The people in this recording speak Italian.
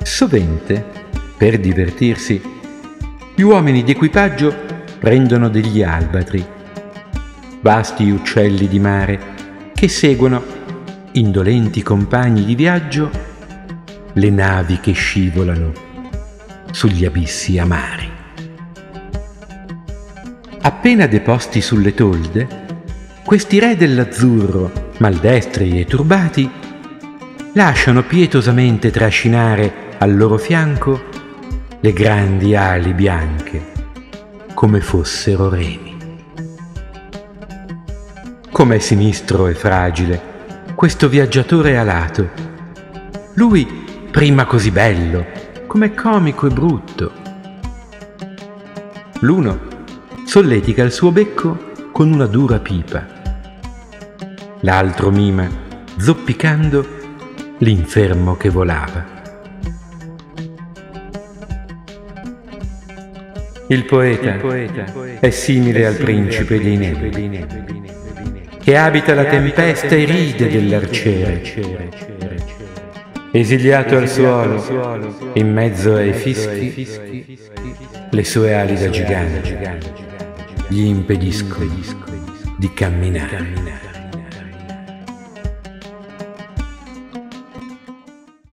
Sovente, per divertirsi, gli uomini di equipaggio prendono degli albatri, vasti uccelli di mare che seguono, indolenti compagni di viaggio, le navi che scivolano sugli abissi amari. Appena deposti sulle tolde, questi re dell'azzurro, maldestri e turbati, lasciano pietosamente trascinare al loro fianco le grandi ali bianche, come fossero remi. Com'è sinistro e fragile questo viaggiatore alato, lui prima così bello, com'è comico e brutto. L'uno solletica il suo becco con una dura pipa, l'altro mima, zoppicando, l'infermo che volava. Il poeta è simile al principe dei nebi, che abita la tempesta e ride dell'arciere. Esiliato al suolo, in mezzo ai fischi, le sue ali da gigante gli impediscono di camminare.